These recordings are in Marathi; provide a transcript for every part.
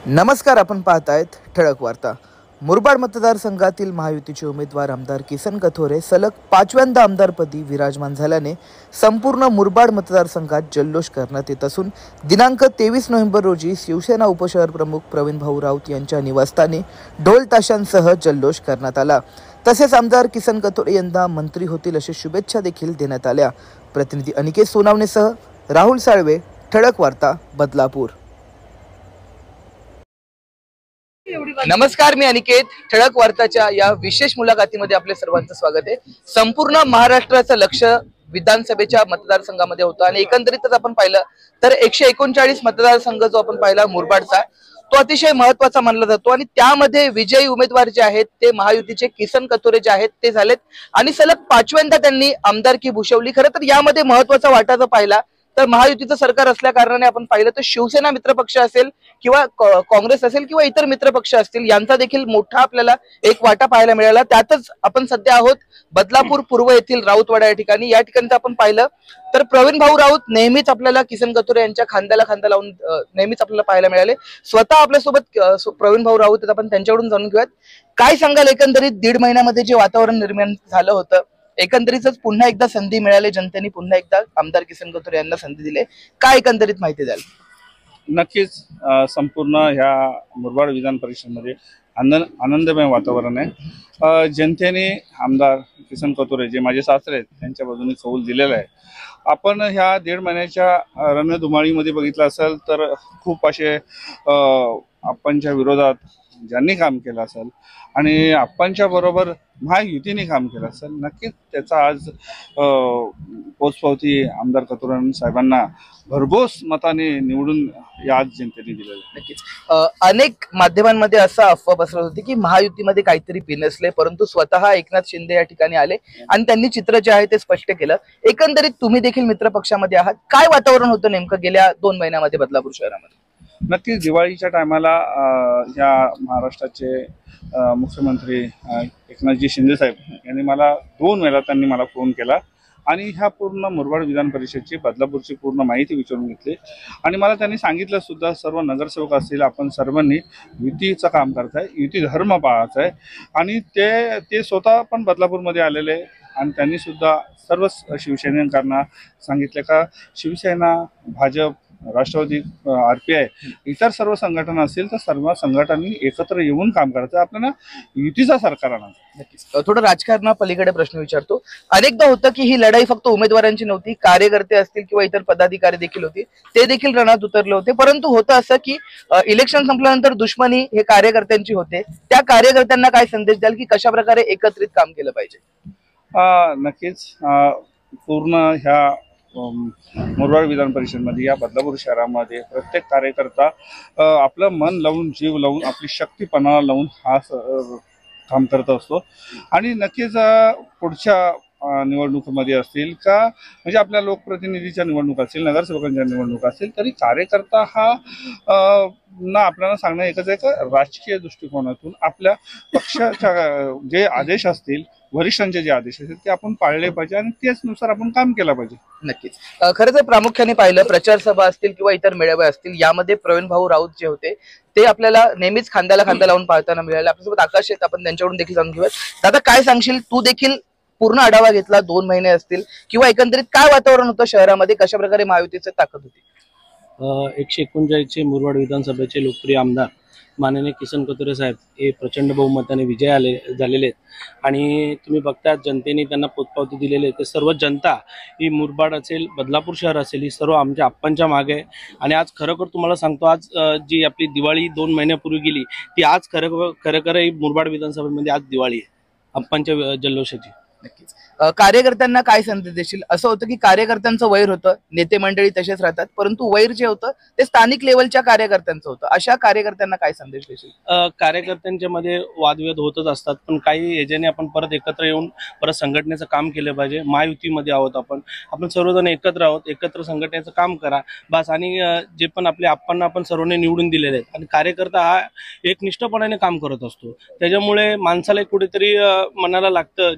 नमस्कार, आपण पाहतायत ठळक वार्ता। मुरबाड मतदारसंघातील महायुतीचे उमेदवार आमदार किसन कथोरे सलग 5व्यांदा आमदारपदी विराजमान झाल्याने संपूर्ण मुरबाड मतदारसंघात जल्लोष करण्यात येत असून दिनांक 23 नोव्हेंबर रोजी शिवसेना उपशहर प्रमुख प्रवीण भाऊ राऊत यांच्या निवासस्थानी ढोल ताशांसह जल्लोष करण्यात आला। तसेच आमदार किसन कथोरे यांना मंत्री होतील अशी शुभेच्छा देखील देण्यात आल्या। प्रतिनिधी अनिकेत सोनावणेसह राहुल साळवे, ठळक वार्ता, बदलापूर। नमस्कार, मी अनिकेत। ठळक वार्ताच्या या विशेष मुलाखतीमध्ये आपले सर्वांचं स्वागत आहे। संपूर्ण महाराष्ट्राचं लक्ष विधानसभेच्या मतदारसंघामध्ये होतं आणि एकंदरीतच आपण पाहिलं तर 139 मतदारसंघ जो आपण पाहिला मुरबाडचा, तो अतिशय महत्त्वाचा मानला जातो आणि त्यामध्ये विजयी उमेदवार जे आहेत ते महायुतीचे किसन कथोरे जे आहेत ते झालेत आणि सलग 5व्यांदा त्यांनी आमदारकी भूषवली। खरं तर यामध्ये महत्त्वाचा वाटा जर पाहिला तर महायुतीचं सरकार असल्या कारणाने आपण पाहिलं तर शिवसेना मित्रपक्ष असेल किंवा काँग्रेस असेल किंवा इतर मित्रपक्ष असतील यांचा देखील मोठा आपल्याला एक वाटा पाहायला मिळाला। त्यातच आपण सध्या आहोत बदलापूर पूर्व येथील राऊतवाडा या ठिकाणी। या ठिकाणी आपण पाहिलं तर प्रवीण भाऊ राऊत नेहमीच आपल्याला किसन कथोरे यांच्या खांद्याला खांदा लावून नेहमीच आपल्याला पाहायला मिळाले। स्वतः आपल्यासोबत प्रवीण भाऊ राऊत आहेत, आपण त्यांच्याकडून जाणून घेऊयात काय सांगाल एकंदरीत 1.5 महिन्यामध्ये जे वातावरण निर्माण झालं होतं, एकंदरीतच पुन्हा एकदा संधी मिळाली, जनतेने पुन्हा एकदा आमदार किसन कथोरे यांना संधी दिली, काय एकंदरीत माहिती द्याल? नक्कीच संपूर्ण ह्या मुरबाड विधान परिषदेमध्ये आनंदमय वातावरण आहे। जनतेने आमदार किसन कथोरे जे माझे सासरे आहेत त्यांच्या बाजूने कौल दिलेला आहे। आपण ह्या 1.5 महिन्याच्या रणधुमाळीमध्ये बघितलं असेल तर खूप असे आपणच्या विरोधात ज्यांनी काम केलं असेल आणि आपणच्या बरोबर महायुतीने काम केलं असेल, नक्कीच त्याचा आज पोचपावती आमदार कथोरे साहेबांना भरघोस मताने निवडून आज जनतेने दिलेलं आहे। नक्कीच अनेक माध्यमांमध्ये असा अफवा पसरत होती की महायुतीमध्ये काहीतरी पिनसले, परंतु स्वतः एकनाथ शिंदे या ठिकाणी आले आणि त्यांनी चित्र जे आहे ते स्पष्ट केलं। एकंदरीत तुम्ही देखील मित्र पक्षामध्ये आहात, काय वातावरण होतं नेमकं गेल्या 2 महिन्यामध्ये बदलापूर शहरामध्ये? नक्कीच दिवाळीच्या टायमाला या महाराष्ट्राचे मुख्यमंत्री एकनाथजी शिंदे साहेब यांनी मला 2 वेळा त्यांनी मला फोन केला आणि ह्या पूर्ण मुरबाड विधान परिषदेची बदलापूरची पूर्ण माहिती विचारून घेतली आणि मला त्यांनी सांगितलं सुद्धा सर्व नगरसेवक असतील आपण सर्वांनी युतीचं काम करताय, युती धर्म पाळायचा आहे आणि ते स्वतः पण बदलापूरमध्ये आलेले आणि त्यांनी सुद्धा सर्व शिवसैनिकांना सांगितले का शिवसेना, भाजप, राष्ट्रवादी, RPI इतर सर्व संघटना असतील तर सर्व संघटनांनी एकत्र येऊन काम करायचं, आपल्याला युतीचा सरकार आणायचा। नक्कीच थोडं राजकारणा पलीकडे प्रश्न विचारतो। अनेकदा होतं की ही लढाई फक्त उमेदवारांची नव्हती, कार्यकर्ते असतील किंवा इतर पदाधिकारी देखील होते, ते देखील रणात उतरले होते, परंतु होतं असं की इलेक्शन संपल्यानंतर दुश्मनी हे कार्यकर्त्यांची होते। त्या कार्यकर्त्यांना काय संदेश द्याल की कशा प्रकारे एकत्रित काम केलं पाहिजे? नक्कीच पूर्ण ह्या मुरबाड विधान परिषदेमध्ये या बदलापूर शहरामध्ये प्रत्येक कार्यकर्ता आपलं मन लावून, जीव लावून, आपली शक्ती पणाला लावून हा काम करत असतो आणि नक्कीच पुढच्या निवडणुकीमध्ये असतील का म्हणजे आपल्या लोकप्रतिनिधीच्या निवडणूक असतील, नगरसेवकांच्या निवडणूक असतील, तरी कार्यकर्ता हा ना आपल्याला सांगणं एकच आहे का राजकीय दृष्टिकोनातून आपल्या पक्षाच्या जे आदेश असतील, वरिष्ठांचे जे आदेश असतील ते आपण पाळले पाहिजे आणि त्याचनुसार आपण काम केलं पाहिजे। नक्कीच खरं तर प्रामुख्याने पाहिलं प्रचार सभा असतील किंवा इतर मेळावे असतील, यामध्ये प्रवीण भाऊ राऊत जे होते ते आपल्याला नेहमीच खांद्याला खांदा लावून पाहताना मिळाले। आपल्यासोबत आकाश आहेत, आपण त्यांच्याकडून देखील जाणून घेऊयात। दादा, काय सांगशील, तू देखील पूर्ण आढावा घेतला, 2 महिने असतील किंवा एकंदरीत काय वातावरण होतं शहरामध्ये, कशा प्रकारे महायुतीची ताकद होती? 139 मुरबाड विधानसभेचे लोकप्रिय आमदार माननीय किसन कथोरे साहेब हे प्रचंड बहुमताने विजय झालेले आहेत आणि तुम्ही बघता जनतेने त्यांना पोचपावती दिलेली आहे। ते सर्व जनता ही मुरबाड असेल, बदलापूर शहर असेल, ही सर्व आमच्या आप्पांच्या मागे आहे आणि आज खरोखर तुम्हाला सांगतो, आज जी आपली दिवाळी 2 महिन्यापूर्वी गेली ती आज खरोखर ही मुरबाड विधानसभेमध्ये आज दिवाळी आहे आप्पांच्या जल्लोषाची। नक्कीच कार्यकर्त्यांना काय संदेश देशील? असं होतं की कार्यकर्त्यांचं वैर होतं, नेते मंडळी तसेच राहतात, परंतु वैर जे होतं ते स्थानिक लेवलच्या कार्यकर्त्यांचं होतं, अशा कार्यकर्त्यांना काय संदेश देशील? कार्यकर्त्यांच्या मध्ये वादविवाद होतच असतात, पण काही याच्याने आपण परत एकत्र येऊन परत संघटनेचं काम केलं पाहिजे। महायुतीमध्ये आहोत आपण सर्वजण एकत्र आहोत, एकत्र संघटनेचं काम करा बस। आणि जे पण आपले आप्पांना आपण सर्वांनी निवडून दिलेले आहेत आणि कार्यकर्ता हा एक निष्ठपणाने काम करत असतो, त्याच्यामुळे माणसाला कुठेतरी मनाला लागतं ज्या टायमाला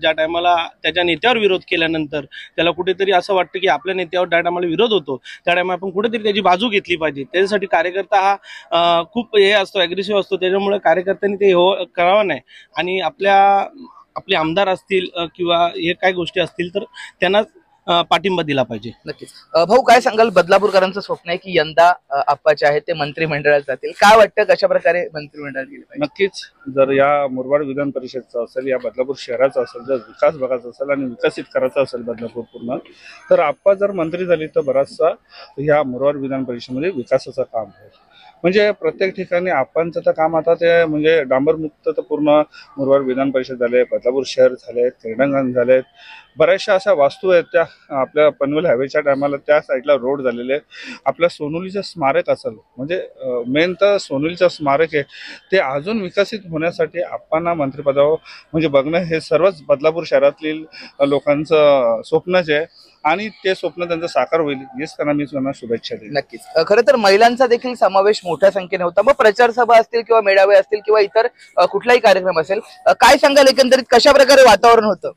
टायमाला त्याच्या नेत्यावर विरोध केल्यानंतर त्याला कुठेतरी असं वाटतं की आपल्या नेत्यावर ज्या टायमाला विरोध होतो त्या टायमाला आपण कुठेतरी त्याची बाजू घेतली पाहिजे. त्याच्यासाठी कार्यकर्ता हा खूप हे असतो, ॲग्रेसिव्ह असतो. त्याच्यामुळे कार्यकर्त्यांनी ते करावं नाही आणि आपले आमदार असतील किंवा हे काय गोष्टी असतील तर त्यांना पाठिंबा दिला पाहिजे. नक्कीच. भाऊ, काय सांगाल? बदलापूरकरांचं स्वप्न आहे की यंदा आप्पाचे आहेत ते मंत्रिमंडळात जातील. काय वाटतं, कशा प्रकारे मंत्रिमंडळात गेले पाहिजे? नक्कीच. जर या मुरबाड विधान परिषदचं असेल, या बदलापूर शहराचा असेल, जर विकास बघायचा असेल आणि विकसित करायचा असेल बदलापूर पूर्ण, तर आप्पा जर मंत्री झाली तर बराचसा ह्या मुरबाड विधान परिषदेमध्ये विकासाचं काम होईल. म्हणजे प्रत्येक ठिकाणी आप्पांचं तर काम आता ते म्हणजे डांबरमुक्त तर पूर्ण मुरबाड विधान परिषद झाले, बदलापूर शहर झाले, क्रीडांगण झालेत, बऱ्याचशा अशा वास्तू आहेत त्या आपल्या पनवेल हायवेच्या टायमाला त्या साईडला रोड झालेले आहेत. आपल्या सोनोलीचं स्मारक असेल, म्हणजे मेन तर सोनोलीचं स्मारक आहे ते अजून विकसित होण्यासाठी आप्पांना मंत्रिपदावर म्हणजे बघणं हे सर्वच बदलापूर शहरातील लोकांचं स्वप्नच आहे आणि ते स्वप्न त्यांचं साकार होईल हेच त्यांना शुभेच्छा देईल. नक्कीच. खरं तर महिलांचा देखील समावेश मोठ्या संख्येने होता. मग प्रचार सभा असतील किंवा मेळावे असतील किंवा इतर कुठलाही कार्यक्रम असेल, काय सांगाल एकंदरीत कशा प्रकारे वातावरण होतं?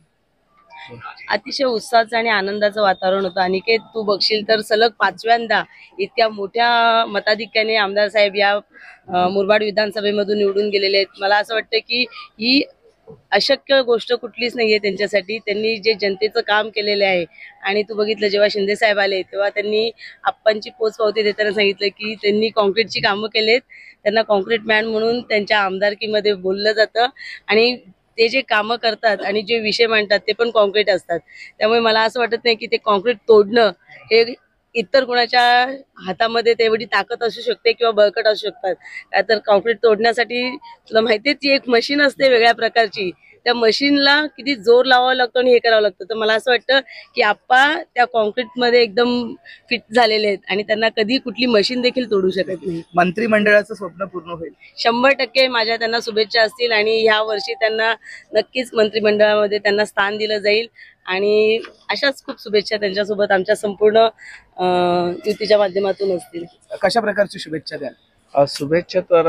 अतिशय उत्साहाचं आणि आनंदाचं वातावरण होतं. अनिकेत, तू बघशील तर सलग 5व्यांदा इतक्या मोठ्या मताधिक्याने आमदार साहेब या मुरबाड विधानसभेमधून निवडून गेलेले आहेत. मला असं वाटतं की ही अशक्य गोष्ट कुठलीच नाहीये त्यांच्यासाठी. त्यांनी जे जनतेचं काम केलेलं आहे आणि तू बघितलं जेव्हा शिंदे साहेब आले तेव्हा त्यांनी आप्पांची पोचपावती देताना सांगितलं की त्यांनी कॉन्क्रीटची कामं केलेत, त्यांना कॉन्क्रीट मॅन म्हणून त्यांच्या आमदारकीमध्ये बोललं जातं आणि ते जे कामं करतात आणि जे विषय मांडतात ते पण कॉन्क्रीट असतात. त्यामुळे मला असं वाटत नाही की ते कॉन्क्रीट तोडणं हे इतर कोणाच्या हातामध्ये तेवढी ताकद असू शकते किंवा बळकट असू शकतात. काय तर कॉन्क्रीट तोडण्यासाठी तुला माहितीच ती एक मशीन असते वेगळ्या प्रकारची, त्या मशीनला किती जोर लावावा लागतो आणि हे करावं लागतं. तर मला असं वाटतं की आप्पा त्या कॉन्क्रीटमध्ये एकदम फिट झालेले आहेत आणि त्यांना कधी कुठली मशीन देखील तोडू शकत नाही. मंत्रिमंडळाचं स्वप्न पूर्ण होईल 100% माझ्या त्यांना शुभेच्छा असतील आणि ह्या वर्षी त्यांना नक्कीच मंत्रिमंडळामध्ये त्यांना स्थान दिलं जाईल आणि अशाच खूप शुभेच्छा त्यांच्यासोबत आमच्या संपूर्ण युतीच्या माध्यमातून असतील. कशा प्रकारची शुभेच्छा द्याल? शुभेच्छा तर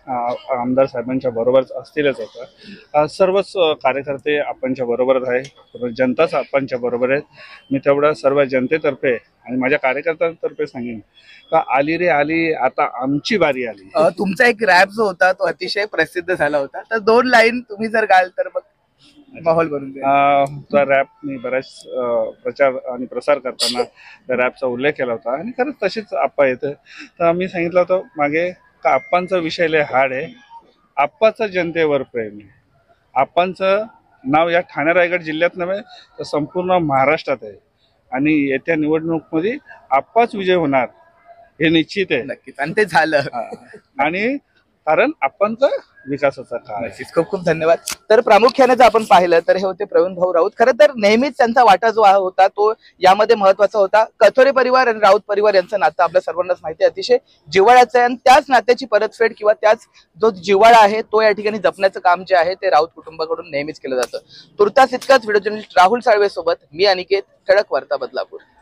आमदार साहेबांच्या बरोबरच असतीलच होतं. सर्वच कार्यकर्ते आपणच्या बरोबरच आहे, जनताच आपणच्या बरोबर आहे. मी तेवढं सर्व जनतेतर्फे आणि माझ्या कार्यकर्त्यांतर्फे सांगेन का आली रे आली, आता आमची बारी आली. तुमचा एक रॅप जो होता तो अतिशय प्रसिद्ध झाला होता, तर 2 लाईन तुम्ही जर गाल तर मग माहोल बनून त्या रॅप मी बऱ्याच प्रचार आणि प्रसार करताना त्या रॅपचा उल्लेख केला होता आणि खरंच तसेच आप्पा येतं. तर मी सांगितलं होतं मागे का आप्पांचा विषय लय हार्ड आहे, आप्पाचं जनतेवर प्रेम आहे. आप्पांचं नाव या ठाणे रायगड जिल्ह्यात नव्हे तर संपूर्ण महाराष्ट्रात आहे आणि येत्या निवडणुकीमध्ये आप्पाच विजय होणार हे निश्चित आहे. नक्कीच, आणि ते झालं. आणि कारण आप्पांचा विकासाचा काळ आहे. खूप खूप धन्यवाद. तर प्रामुख्याने जर आपण पाहिलं तर हे होते प्रवीण भाऊ राऊत. खरं तर नेहमीच त्यांचा वाटा जो होता तो यामध्ये महत्वाचा होता. कथोरे परिवार आणि राऊत परिवार यांचं नातं आपल्या सर्वांनाच माहिती आहे, अतिशय जिव्हाळ्याचं आहे आणि त्याच नात्याची परतफेड किंवा त्याच जो जिव्हाळा आहे तो या ठिकाणी जपण्याचं काम जे आहे ते राऊत कुटुंबाकडून नेहमीच केलं जातं. तुर्तास इतकाच व्हिडिओ जर्नलिस्ट राहुल साळवे सोबत मी अनिकेत, ठळक वार्ता बदलापूर.